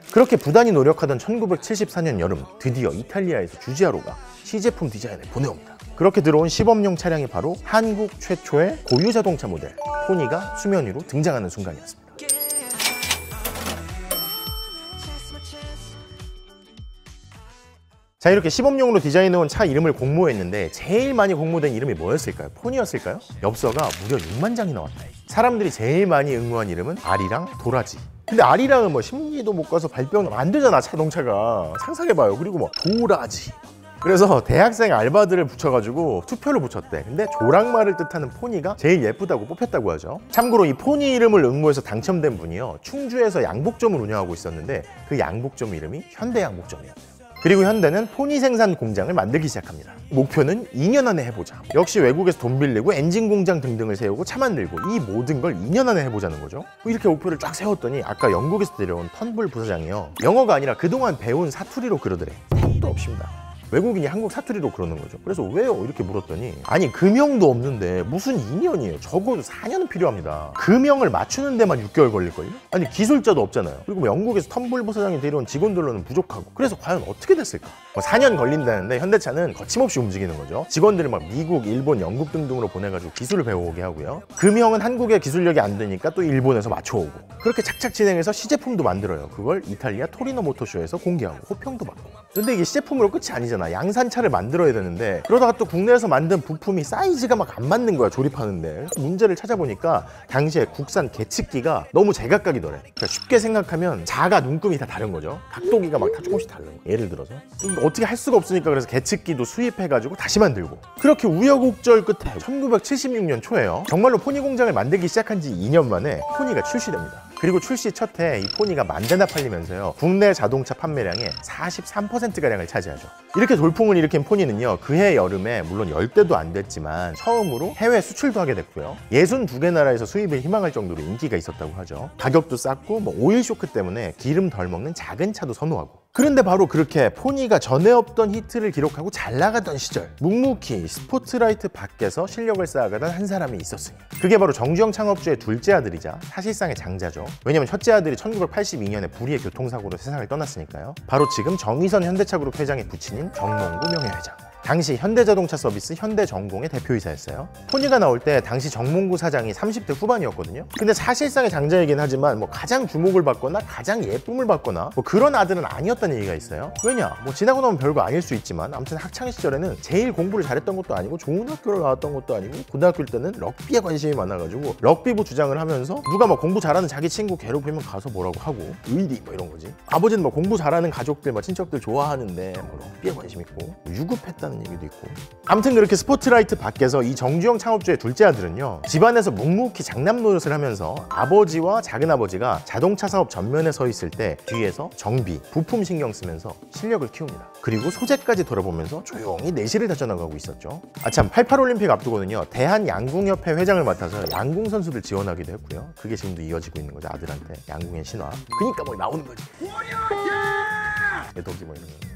그렇게 부단히 노력하던 1974년 여름, 드디어 이탈리아에서 주지아로가 시제품 디자인을 보내옵니다. 그렇게 들어온 시범용 차량이 바로 한국 최초의 고유 자동차 모델 포니가 수면 위로 등장하는 순간이었습니다. 자, 이렇게 시범용으로 디자인해온 차 이름을 공모했는데 제일 많이 공모된 이름이 뭐였을까요? 포니였을까요? 엽서가 무려 6만 장이 나왔다. 사람들이 제일 많이 응모한 이름은 아리랑 도라지. 근데 아리랑은 뭐 심리도 못 가서 발병 안 되잖아, 자동차가. 상상해봐요. 그리고 뭐 도라지. 그래서 대학생 알바들을 붙여가지고 투표를 붙였대. 근데 조랑말을 뜻하는 포니가 제일 예쁘다고 뽑혔다고 하죠. 참고로 이 포니 이름을 응모해서 당첨된 분이요, 충주에서 양복점을 운영하고 있었는데 그 양복점 이름이 현대양복점이었대요. 그리고 현대는 포니 생산 공장을 만들기 시작합니다. 목표는 2년 안에 해보자. 역시 외국에서 돈 빌리고 엔진 공장 등등을 세우고 차 만들고 이 모든 걸 2년 안에 해보자는 거죠. 이렇게 목표를 쫙 세웠더니 아까 영국에서 데려온 턴불 부사장이요, 영어가 아니라 그동안 배운 사투리로 그러더래. 택도 없습니다. 외국인이 한국 사투리로 그러는 거죠. 그래서 왜요? 이렇게 물었더니 아니 금형도 없는데 무슨 2년이에요. 적어도 4년은 필요합니다. 금형을 맞추는 데만 6개월 걸릴걸요? 아니 기술자도 없잖아요. 그리고 뭐 영국에서 텀블 부사장이 데려온 직원들로는 부족하고. 그래서 과연 어떻게 됐을까? 뭐 4년 걸린다는데 현대차는 거침없이 움직이는 거죠. 직원들을 막 미국, 일본, 영국 등등으로 보내가지고 기술을 배워오게 하고요. 금형은 한국의 기술력이 안 되니까 또 일본에서 맞춰오고. 그렇게 착착 진행해서 시제품도 만들어요. 그걸 이탈리아 토리노 모터쇼에서 공개하고 호평도 받고. 근데 이게 시제품으로 끝이 아니잖아. 양산차를 만들어야 되는데 그러다가 또 국내에서 만든 부품이 사이즈가 막 안 맞는 거야, 조립하는데. 문제를 찾아보니까 당시에 국산 계측기가 너무 제각각이더래. 그러니까 쉽게 생각하면 자가 눈금이 다 다른 거죠. 각도기가 막 다 조금씩 다른 거예요. 예를 들어서 어떻게 할 수가 없으니까 그래서 계측기도 수입해가지고 다시 만들고. 그렇게 우여곡절 끝에 1976년 초에요, 정말로 포니 공장을 만들기 시작한 지 2년 만에 포니가 출시됩니다. 그리고 출시 첫 해 이 포니가 만 대나 팔리면서요, 국내 자동차 판매량의 43%가량을 차지하죠. 이렇게 돌풍을 일으킨 포니는요, 그해 여름에 물론 10대도 안 됐지만 처음으로 해외 수출도 하게 됐고요. 62개 나라에서 수입을 희망할 정도로 인기가 있었다고 하죠. 가격도 쌌고 뭐 오일 쇼크 때문에 기름 덜 먹는 작은 차도 선호하고. 그런데 바로 그렇게 포니가 전에 없던 히트를 기록하고 잘 나가던 시절, 묵묵히 스포트라이트 밖에서 실력을 쌓아가던 한 사람이 있었으니 그게 바로 정주영 창업주의 둘째 아들이자 사실상의 장자죠. 왜냐면 첫째 아들이 1982년에 불의의 교통사고로 세상을 떠났으니까요. 바로 지금 정의선 현대차그룹 회장의 부친인 정몽구 명예회장. 당시 현대자동차 서비스 현대전공의 대표이사였어요. 포니가 나올 때 당시 정몽구 사장이 30대 후반이었거든요. 근데 사실상의 장자이긴 하지만 뭐 가장 주목을 받거나 가장 예쁨을 받거나 뭐 그런 아들은 아니었다는 얘기가 있어요. 왜냐? 뭐 지나고 나면 별거 아닐 수 있지만 아무튼 학창 시절에는 제일 공부를 잘했던 것도 아니고 좋은 학교를 나왔던 것도 아니고 고등학교 때는 럭비에 관심이 많아가지고 럭비부 주장을 하면서 누가 막 공부 잘하는 자기 친구 괴롭히면 가서 뭐라고 하고 의리 뭐 이런 거지. 아버지는 뭐 공부 잘하는 가족들 막 친척들 좋아하는데 뭐 럭비에 관심 있고 유급했다는 얘기도 있고. 아무튼 그렇게 스포트라이트 밖에서 이 정주영 창업주의 둘째 아들은요, 집안에서 묵묵히 장남 노릇을 하면서 아버지와 작은아버지가 자동차 사업 전면에 서 있을 때 뒤에서 정비, 부품 신경 쓰면서 실력을 키웁니다. 그리고 소재까지 돌아보면서 조용히 내실을 다져나가고 있었죠. 아참 88올림픽 앞두고는요, 대한양궁협회 회장을 맡아서 양궁 선수들 지원하기도 했고요. 그게 지금도 이어지고 있는 거죠. 아들한테 양궁의 신화. 그니까 뭐 나오는 거지. 독이 뭐 이런 거.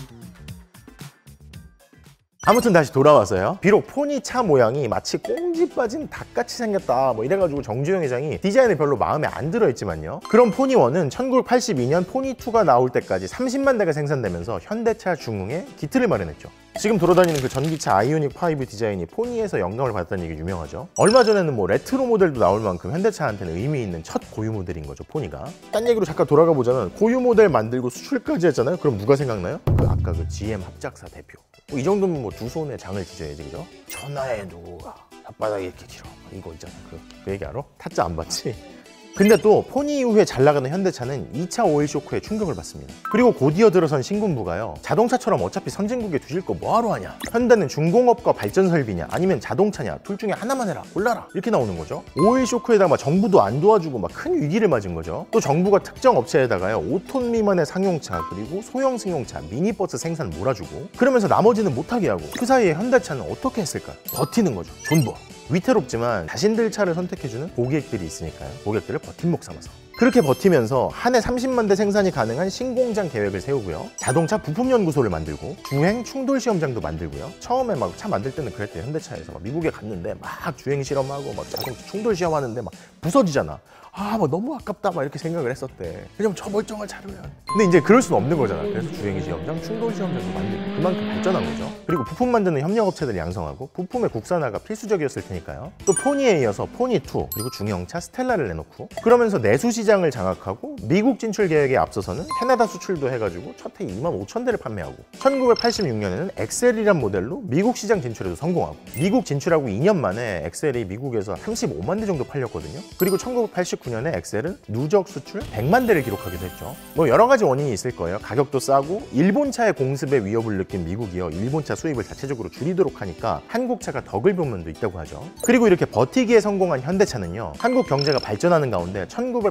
아무튼 다시 돌아와서요, 비록 포니 차 모양이 마치 꽁지 빠진 닭같이 생겼다 뭐 이래가지고 정주영 회장이 디자인을 별로 마음에 안 들어 했지만요, 그럼 포니1은 1982년 포니2가 나올 때까지 30만 대가 생산되면서 현대차 중흥에 기틀을 마련했죠. 지금 돌아다니는 그 전기차 아이오닉 5 디자인이 포니에서 영감을 받았다는 얘기 유명하죠. 얼마 전에는 뭐 레트로 모델도 나올 만큼 현대차한테는 의미 있는 첫 고유 모델인 거죠, 포니가. 딴 얘기로 잠깐 돌아가 보자면 고유 모델 만들고 수출까지 했잖아요. 그럼 누가 생각나요? 아까 그 GM 합작사 대표. 이 정도면 뭐 두 손에 장을 지져야지, 그죠? 천하의 누구가 혓바닥이 이렇게 길어, 이거 있잖아. 그 얘기 알아? 타짜 안 봤지? 근데 또 포니 이후에 잘 나가는 현대차는 2차 오일 쇼크에 충격을 받습니다. 그리고 곧이어 들어선 신군부가요, 자동차처럼 어차피 선진국에 두실 거 뭐하러 하냐, 현대는 중공업과 발전 설비냐 아니면 자동차냐, 둘 중에 하나만 해라, 골라라, 이렇게 나오는 거죠. 오일 쇼크에다가 정부도 안 도와주고 막 큰 위기를 맞은 거죠. 또 정부가 특정 업체에다가요 5톤 미만의 상용차 그리고 소형 승용차, 미니버스 생산 몰아주고 그러면서 나머지는 못하게 하고. 그 사이에 현대차는 어떻게 했을까요? 버티는 거죠. 존버. 위태롭지만 자신들 차를 선택해주는 고객들이 있으니까요, 고객들을 버팀목 삼아서 그렇게 버티면서 한 해 30만 대 생산이 가능한 신공장 계획을 세우고요, 자동차 부품연구소를 만들고 주행 충돌 시험장도 만들고요. 처음에 막 차 만들 때는 그랬대요. 현대차에서 막 미국에 갔는데 막 주행 실험하고 막 자동차 충돌 시험하는데 막 부서지잖아. 막 너무 아깝다 막 이렇게 생각을 했었대. 그냥 저 멀쩡한 차로야. 근데 이제 그럴 수는 없는 거잖아. 그래서 주행이 시험장, 충돌 시험장도 만들고 그만큼 발전한 거죠. 그리고 부품 만드는 협력업체들 양성하고 부품의 국산화가 필수적이었을 테니까요. 또 포니에 이어서 포니2 그리고 중형차 스텔라를 내놓고 그러면서 내수 시장을 장악하고 미국 진출 계획에 앞서서는 캐나다 수출도 해가지고 첫 해 25,000대를 판매하고 1986년에는 엑셀이란 모델로 미국 시장 진출에도 성공하고 미국 진출하고 2년 만에 엑셀이 미국에서 35만 대 정도 팔렸거든요. 그리고 1989년에 엑셀은 누적 수출 100만 대를 기록하기도 했죠. 뭐 여러 가지 원인이 있을 거예요. 가격도 싸고 일본차의 공습의 위협을 느낀 미국이요. 일본차 수입을 자체적으로 줄이도록 하니까 한국차가 덕을 본 면도 있다고 하죠. 그리고 이렇게 버티기에 성공한 현대차는요. 한국 경제가 발전하는 가운데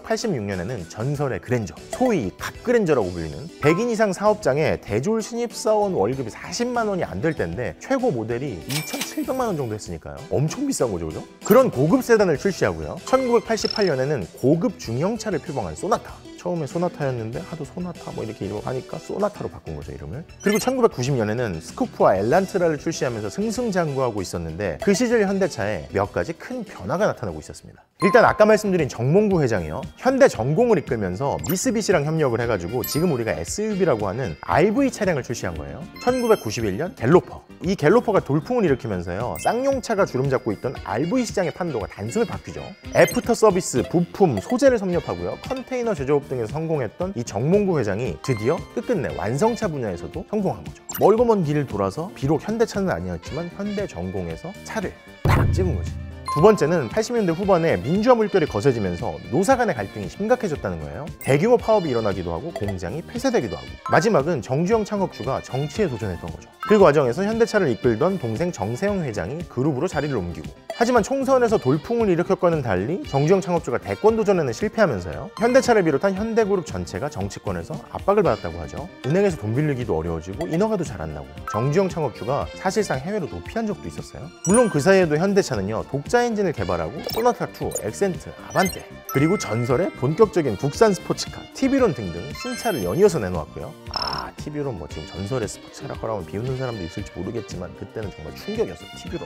1986년에는 전설의 그랜저, 소위 갓그랜저라고 불리는 100인 이상 사업장에 대졸 신입사원 월급이 40만 원이 안 될 때인데 최고 모델이 2,700만 원 정도 했으니까요. 엄청 비싼 거죠, 그죠? 그런 고급 세단을 출시하고요. 1988년에는 고급 중형차를 표방한 소나타. 처음에 소나타였는데 하도 소나타 뭐 이렇게 이름을 하니까 소나타로 바꾼 거죠, 이름을. 그리고 1990년에는 스쿠프와 엘란트라를 출시하면서 승승장구하고 있었는데 그 시절 현대차에 몇 가지 큰 변화가 나타나고 있었습니다. 일단 아까 말씀드린 정몽구 회장이요. 현대 전공을 이끌면서 미쓰비시랑 협력을 해가지고 지금 우리가 SUV라고 하는 RV 차량을 출시한 거예요. 1991년 갤로퍼. 이 갤로퍼가 돌풍을 일으키면서요. 쌍용차가 주름잡고 있던 RV 시장의 판도가 단숨에 바뀌죠. 애프터 서비스, 부품, 소재를 섭렵하고요. 컨테이너 제조업 등에서 성공했던 이 정몽구 회장이 드디어 끝끝내 완성차 분야에서도 성공한 거죠. 멀고 먼 길을 돌아서 비록 현대차는 아니었지만 현대 전공에서 차를 딱 찍은 거지. 두 번째는 80년대 후반에 민주화 물결이 거세지면서 노사 간의 갈등이 심각해졌다는 거예요. 대규모 파업이 일어나기도 하고 공장이 폐쇄되기도 하고 마지막은 정주영 창업주가 정치에 도전했던 거죠. 그 과정에서 현대차를 이끌던 동생 정세영 회장이 그룹으로 자리를 옮기고 하지만 총선에서 돌풍을 일으켰과는 달리 정주영 창업주가 대권 도전에는 실패하면서요. 현대차를 비롯한 현대그룹 전체가 정치권에서 압박을 받았다고 하죠. 은행에서 돈 빌리기도 어려워지고 인허가도 잘 안 나고 정주영 창업주가 사실상 해외로 도피한 적도 있었어요. 물론 그 사이에도 현대차는요. 독자 엔진을 개발하고 소나타2, 엑센트, 아반떼 그리고 전설의 본격적인 국산 스포츠카, 티비론 등등 신차를 연이어서 내놓았고요. 티비론 뭐 지금 전설의 스포츠카라고 하면 비웃는 사람도 있을지 모르겠지만 그때는 정말 충격이었어요. 티비론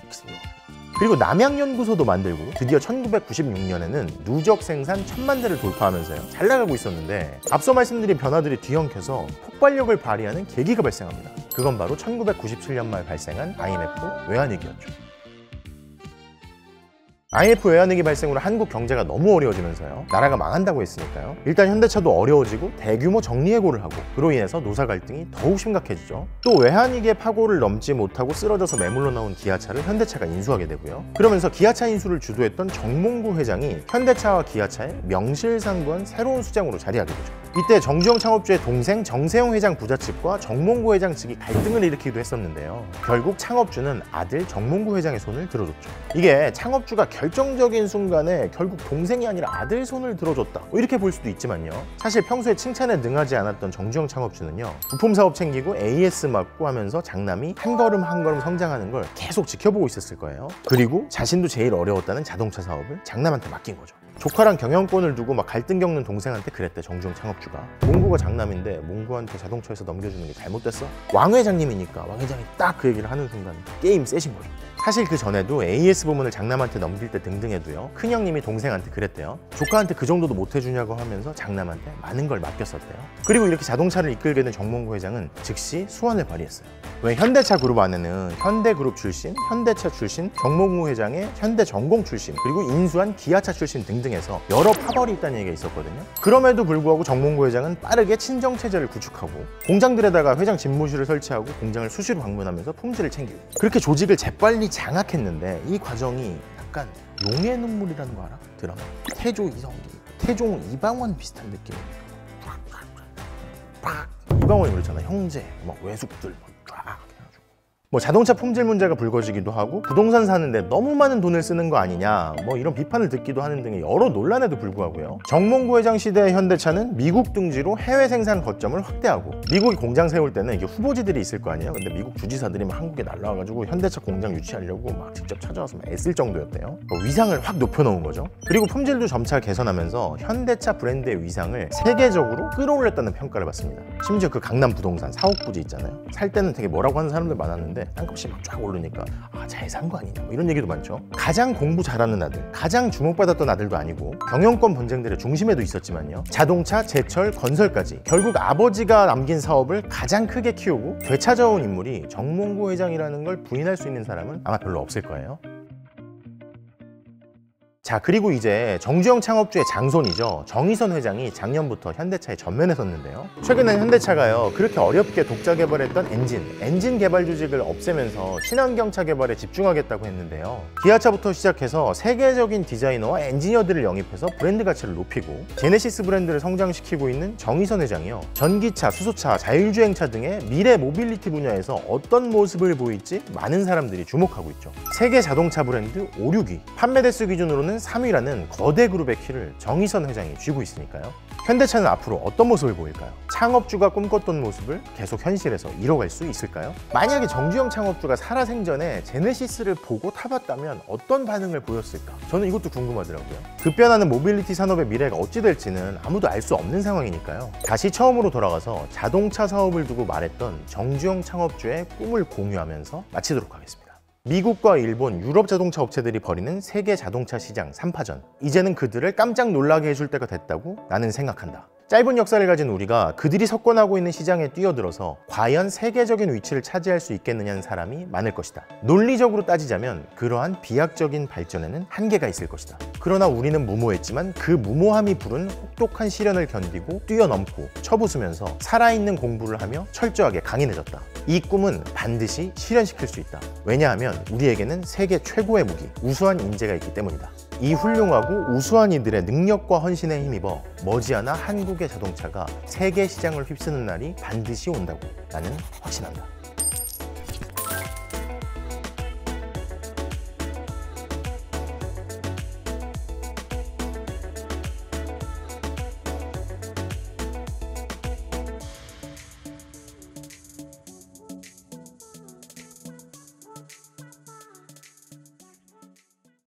그리고 남양연구소도 만들고 드디어 1996년에는 누적 생산 1000만 대를 돌파하면서요. 잘 나가고 있었는데 앞서 말씀드린 변화들이 뒤엉켜서 폭발력을 발휘하는 계기가 발생합니다. 그건 바로 1997년 말 발생한 IMF 외환위기였죠. IMF 외환위기 발생으로 한국 경제가 너무 어려워지면서요. 나라가 망한다고 했으니까요. 일단 현대차도 어려워지고 대규모 정리해고를 하고 그로 인해서 노사 갈등이 더욱 심각해지죠. 또 외환위기의 파고를 넘지 못하고 쓰러져서 매물로 나온 기아차를 현대차가 인수하게 되고요. 그러면서 기아차 인수를 주도했던 정몽구 회장이 현대차와 기아차의 명실상부한 새로운 수장으로 자리하게 되죠. 이때 정주영 창업주의 동생 정세영 회장 부자 측과 정몽구 회장 측이 갈등을 일으키기도 했었는데요. 결국 창업주는 아들 정몽구 회장의 손을 들어줬죠. 이게 창업주가 결정적인 순간에 결국 동생이 아니라 아들 손을 들어줬다 이렇게 볼 수도 있지만요. 사실 평소에 칭찬에 능하지 않았던 정주영 창업주는요. 부품 사업 챙기고 AS 맡고 하면서 장남이 한 걸음 한 걸음 성장하는 걸 계속 지켜보고 있었을 거예요. 그리고 자신도 제일 어려웠다는 자동차 사업을 장남한테 맡긴 거죠. 조카랑 경영권을 두고 막 갈등 겪는 동생한테 그랬대. 정주영 창업주가 몽구가 장남인데 몽구한테 자동차에서 넘겨주는 게 잘못됐어? 왕 회장님이니까 왕 회장이 딱 그 얘기를 하는 순간 게임 세신 거죠. 사실 그 전에도 AS 부문을 장남한테 넘길 때 등등해도요. 큰형님이 동생한테 그랬대요. 조카한테 그 정도도 못 해주냐고 하면서 장남한테 많은 걸 맡겼었대요. 그리고 이렇게 자동차를 이끌게 된 정몽구 회장은 즉시 수완을 발휘했어요. 왜 현대차 그룹 안에는 현대그룹 출신, 현대차 출신, 정몽구 회장의 현대전공 출신, 그리고 인수한 기아차 출신 등등해서 여러 파벌이 있다는 얘기가 있었거든요. 그럼에도 불구하고 정몽구 회장은 빠르게 친정체제를 구축하고 공장들에다가 회장 집무실을 설치하고 공장을 수시로 방문하면서 품질을 챙기고 그렇게 조직을 재빨리 장악했는데 이 과정이 약간 용의 눈물이라는 거 알아? 드라마 태조 이성기, 태종 이방원 비슷한 느낌이니까 이방원이 그랬잖아. 형제, 막 외숙들 쫙 뭐 자동차 품질 문제가 불거지기도 하고 부동산 사는데 너무 많은 돈을 쓰는 거 아니냐 뭐 이런 비판을 듣기도 하는 등의 여러 논란에도 불구하고요. 정몽구 회장 시대의 현대차는 미국 등지로 해외 생산 거점을 확대하고 미국이 공장 세울 때는 이게 후보지들이 있을 거 아니에요. 근데 미국 주지사들이 막 한국에 날라와가지고 현대차 공장 유치하려고 막 직접 찾아와서 막 애쓸 정도였대요. 위상을 확 높여놓은 거죠. 그리고 품질도 점차 개선하면서 현대차 브랜드의 위상을 세계적으로 끌어올렸다는 평가를 받습니다. 심지어 그 강남 부동산 사옥 부지 있잖아요. 살 때는 되게 뭐라고 하는 사람들 많았는데 샀는데 땅값이 막 쫙 오르니까 잘 산 거 아니냐 뭐 이런 얘기도 많죠. 가장 공부 잘하는 아들, 가장 주목받았던 아들도 아니고 경영권 분쟁들의 중심에도 있었지만요. 자동차, 제철, 건설까지 결국 아버지가 남긴 사업을 가장 크게 키우고 되찾아온 인물이 정몽구 회장이라는 걸 부인할 수 있는 사람은 아마 별로 없을 거예요. 자, 그리고 이제 정주영 창업주의 장손이죠. 정의선 회장이 작년부터 현대차에 전면에 섰는데요. 최근엔 현대차가요, 그렇게 어렵게 독자 개발했던 엔진 개발 조직을 없애면서 친환경차 개발에 집중하겠다고 했는데요. 기아차부터 시작해서 세계적인 디자이너와 엔지니어들을 영입해서 브랜드 가치를 높이고 제네시스 브랜드를 성장시키고 있는 정의선 회장이요, 전기차, 수소차, 자율주행차 등의 미래 모빌리티 분야에서 어떤 모습을 보일지 많은 사람들이 주목하고 있죠. 세계 자동차 브랜드 5, 6위, 판매 대수 기준으로는 3위라는 거대 그룹의 키를 정의선 회장이 쥐고 있으니까요. 현대차는 앞으로 어떤 모습을 보일까요? 창업주가 꿈꿨던 모습을 계속 현실에서 이뤄갈 수 있을까요? 만약에 정주영 창업주가 살아생전에 제네시스를 보고 타봤다면 어떤 반응을 보였을까? 저는 이것도 궁금하더라고요. 급변하는 모빌리티 산업의 미래가 어찌 될지는 아무도 알 수 없는 상황이니까요. 다시 처음으로 돌아가서 자동차 사업을 두고 말했던 정주영 창업주의 꿈을 공유하면서 마치도록 하겠습니다. 미국과 일본, 유럽 자동차 업체들이 벌이는 세계 자동차 시장 3파전. 이제는 그들을 깜짝 놀라게 해줄 때가 됐다고 나는 생각한다. 짧은 역사를 가진 우리가 그들이 석권하고 있는 시장에 뛰어들어서 과연 세계적인 위치를 차지할 수 있겠느냐는 사람이 많을 것이다. 논리적으로 따지자면 그러한 비약적인 발전에는 한계가 있을 것이다. 그러나 우리는 무모했지만 그 무모함이 부른 혹독한 시련을 견디고 뛰어넘고 쳐부수면서 살아있는 공부를 하며 철저하게 강인해졌다. 이 꿈은 반드시 실현시킬 수 있다. 왜냐하면 우리에게는 세계 최고의 무기, 우수한 인재가 있기 때문이다. 이 훌륭하고 우수한 이들의 능력과 헌신에 힘입어 머지않아 한국의 자동차가 세계 시장을 휩쓰는 날이 반드시 온다고 나는 확신한다.